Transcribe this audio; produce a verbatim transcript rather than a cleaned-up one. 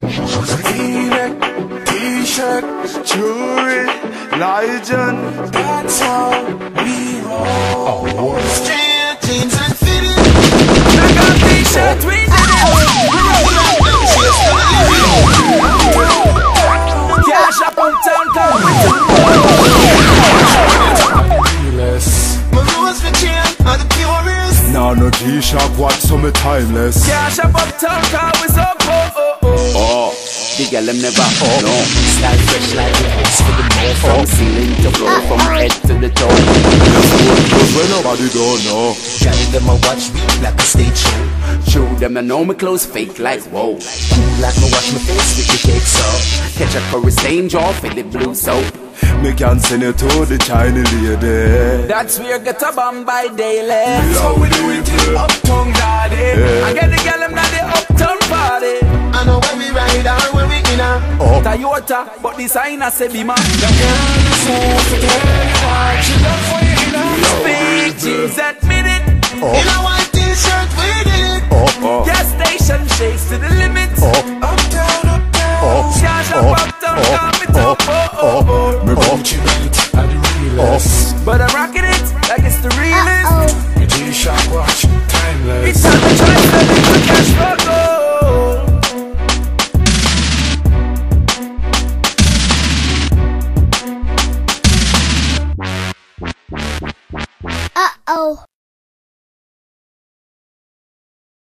V-neck, t-shirt, jewelry, legend. That's how we roll. Straight jeans and fitted. I got t-shirt, we did it. Cash up on town, come with you. My rules for chain are the purest. Now no G-Shock, watch some timeless. Cash up on town, car with some oh oh oh. Oh, the girl them never oh no. Style fresh like the ice for the more. From ceiling to floor, from head to the toe. Cause when nobody don't know. Girl them a watch me like a stage show. Show them I know my clothes fake like whoa. Cool like me wash my face with the cake so. Catch a for a stain jaw for the blue soap. Me can send you to the Chinese lady. That's where get a bomb by daily. That's how we do it in uptown daddy. Yeah. I get the girl them at the uptown party. I know when we ride and when we in a oh. Toyota, but the sign a say Bima. The girl is so forget. She love for you in a speeches admit it. Oh.